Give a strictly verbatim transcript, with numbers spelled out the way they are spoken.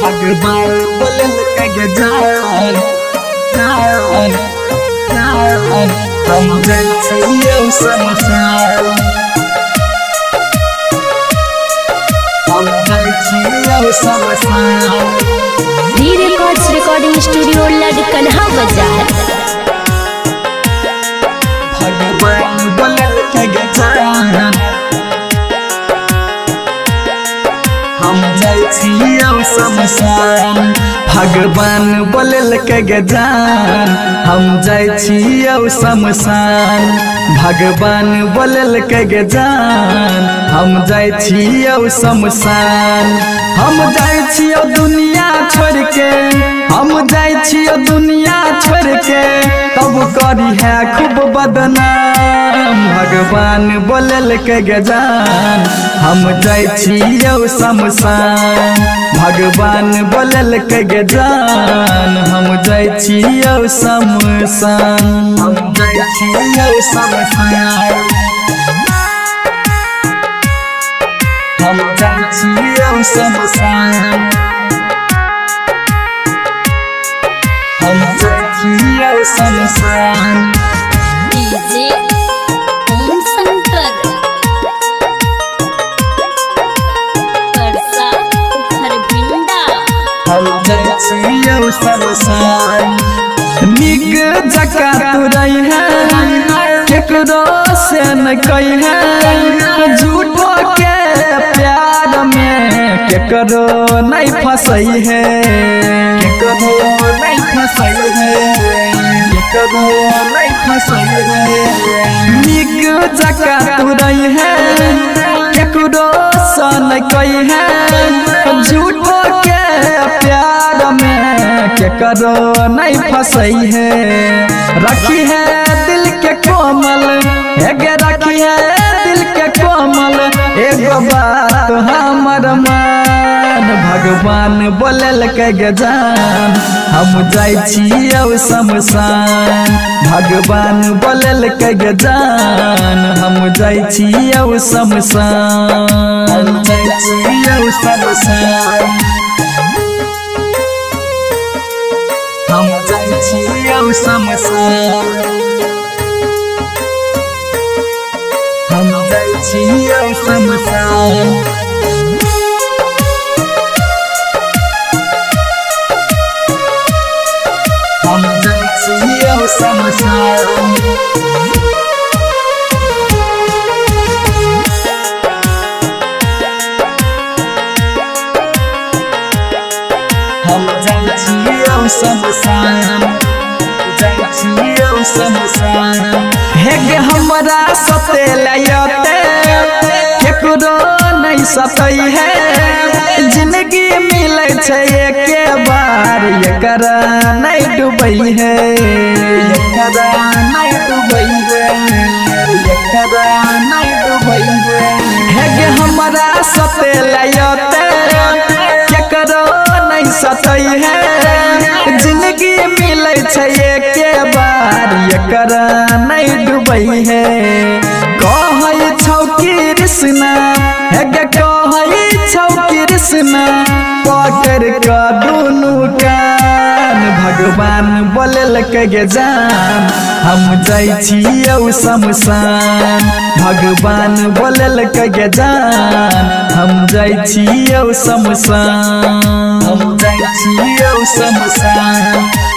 भगवान बोले के जान जान जान हम जैसे समसान हम जैसे समसान। डी रिकॉर्ड्स रिकॉर्डिंग स्टूडियो लड़कनहा बाजार। भगवान बोले के जान हम जैसे समसान। भगवान बोले के जान हम जैसे समसान। भगवान बोले के जान हम जैसे समसान। हम जैसे दुनिया छोड़ के हम जैसे दुनिया छोड़ के तब करी है खूब बदनाम। भगवान बोले के जान हम जैसे समसान। भगवान बोले के जान हम जैसे समसान। हम जैसे समसान हम जैसे समसान हम जैसे समसान। डीजे ओम शंकर परसा खरभिंडा। हम जैसे समसान। निक जका तुरई है केकरो से न कही है। झूठो के प्यार में केकरो नहीं फसई है केकरो नहीं फसई है केकरो नहीं फसई है। निक जका तुरई है केकरो से न कही है। झूठो के प्यार में केकरो नहीं फसई है। रखी है दिल के कोमल एगे रखी है दिल के कोमल एगो बात हमर मान। भगवान बोले के जान हम जैसे समसान। भगवान बोले के जान हम जैसे समसान। हम जैसे समसान हम जैसे समसान हम जैसे समसान। हम जैसे समसान हम जैसे समसान जैसे समसान। हेगे हमरा सतेलते केकरो नहीं सतई है। जिंदगी मिले छे एके बार एकरा नहीं डूबई है एकरा नहीं डूबई है एकरा नहीं डूबई है। हेगे हमरा सतेलते केकरो नहीं सतई है। जिंदगी मिले छे एके बार एकरा नहीं डूबई है। कहै छौ कृष्णा हेगे कहै छौ कृष्णा पकड़ के दुनू कान। भगवान बोले के जान हम जैसे समसान। भगवान बोले के जान हम जैसे समसान। हम जैसे समसान